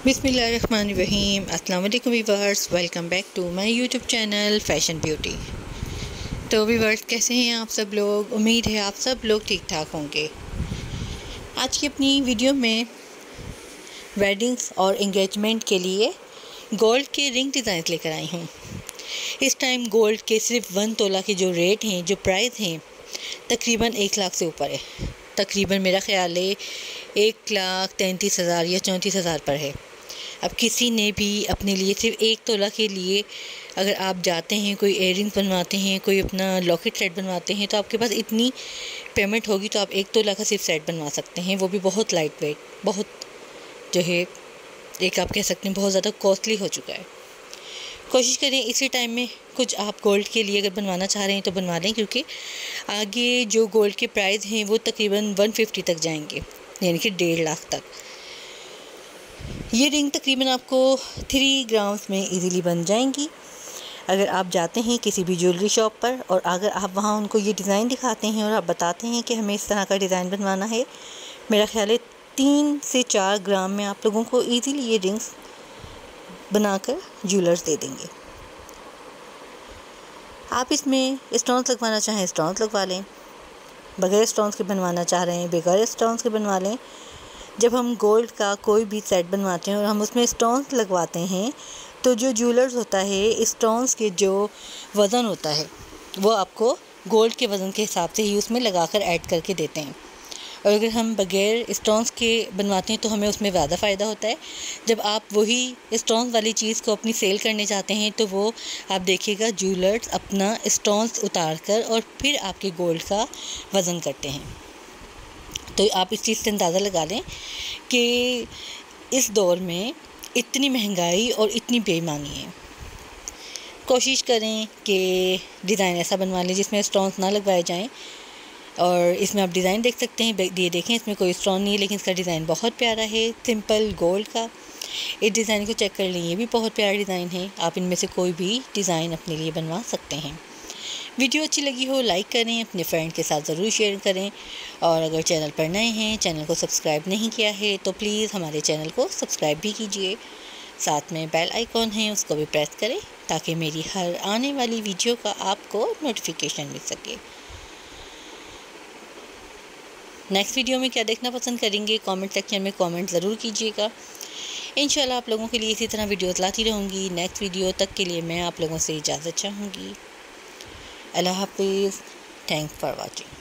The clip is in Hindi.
बिस्मिल्लाहिर्रहमानिर्रहीम। अस्सलाम वालेकुम viewers, welcome back to my YouTube channel fashion beauty. तो व्यूअर्स, कैसे हैं आप सब लोग? उम्मीद है आप सब लोग ठीक ठाक होंगे। आज की अपनी वीडियो में वेडिंग्स और एंगेजमेंट के लिए गोल्ड के रिंग डिज़ाइन लेकर आई हूँ। इस टाइम गोल्ड के सिर्फ 1 तोला के जो रेट हैं, जो प्राइस हैं, तकरीबन 1 लाख से ऊपर है। तकरीबन मेरा ख्याल है 1,33,000 या 34,000 पर है। अब किसी ने भी अपने लिए सिर्फ 1 तोला के लिए अगर आप जाते हैं, कोई इयररिंग्स बनवाते हैं, कोई अपना लॉकेट सेट बनवाते हैं, तो आपके पास इतनी पेमेंट होगी तो आप 1 तोला का सिर्फ सेट बनवा सकते हैं, वो भी बहुत लाइट वेट, बहुत जो है एक आप कह सकते हैं बहुत ज़्यादा कॉस्टली हो चुका है। कोशिश करें इसी टाइम में कुछ आप गोल्ड के लिए अगर बनवाना चाह रहे हैं तो बनवा लें, क्योंकि आगे जो गोल्ड के प्राइस हैं वो तकरीबन 150 तक जाएंगे, यानी कि 1.5 लाख तक। ये रिंग तकरीबन आपको 3 ग्राम्स में इजीली बन जाएंगी अगर आप जाते हैं किसी भी ज्वेलरी शॉप पर, और अगर आप वहाँ उनको ये डिज़ाइन दिखाते हैं और आप बताते हैं कि हमें इस तरह का डिज़ाइन बनवाना है। मेरा ख्याल है 3 से 4 ग्राम में आप लोगों को ईज़िली ये रिंग्स बनाकर ज्वेलर्स दे देंगे। आप इसमें स्टोन्स लगवाना चाहें स्टोन्स लगवा लें, बगैर स्टोन्स के बनवाना चाह रहे हैं बगैर स्टोन्स के बनवा लें। जब हम गोल्ड का कोई भी सेट बनवाते हैं और हम उसमें स्टोन्स लगवाते हैं तो जो ज्वेलर्स होता है, स्टोन्स के जो वज़न होता है वो आपको गोल्ड के वज़न के हिसाब से ही उसमें लगाकर ऐड करके देते हैं। और अगर हम बगैर स्टोन्स के बनवाते हैं तो हमें उसमें ज़्यादा फ़ायदा होता है। जब आप वही स्टोन्स वाली चीज़ को अपनी सेल करने चाहते हैं तो वो आप देखिएगा ज्वेलर्स अपना स्टोन्स उतार कर और फिर आपके गोल्ड का वज़न करते हैं। तो आप इस चीज़ से अंदाज़ा लगा लें कि इस दौर में इतनी महंगाई और इतनी बेईमानी है। कोशिश करें कि डिज़ाइन ऐसा बनवा लें जिसमें स्टोन्स ना लगवाए जाएं। और इसमें आप डिज़ाइन देख सकते हैं, ये देखें, इसमें कोई स्टोन नहीं है लेकिन इसका डिज़ाइन बहुत प्यारा है, सिंपल गोल्ड का। इस डिज़ाइन को चेक कर लें, ये भी बहुत प्यारा डिज़ाइन है। आप इनमें से कोई भी डिज़ाइन अपने लिए बनवा सकते हैं। वीडियो अच्छी लगी हो लाइक करें, अपने फ्रेंड के साथ ज़रूर शेयर करें, और अगर चैनल पर नए हैं, चैनल को सब्सक्राइब नहीं किया है तो प्लीज़ हमारे चैनल को सब्सक्राइब भी कीजिए। साथ में बेल आइकॉन है उसको भी प्रेस करें ताकि मेरी हर आने वाली वीडियो का आपको नोटिफिकेशन मिल सके। नेक्स्ट वीडियो में क्या देखना पसंद करेंगे कमेंट सेक्शन में कमेंट ज़रूर कीजिएगा। इंशाल्लाह आप लोगों के लिए इसी तरह वीडियोस लाती रहूँगी। नेक्स्ट वीडियो तक के लिए मैं आप लोगों से इजाज़त चाहूँगी। अल्लाह हाफिज़। Thanks for watching.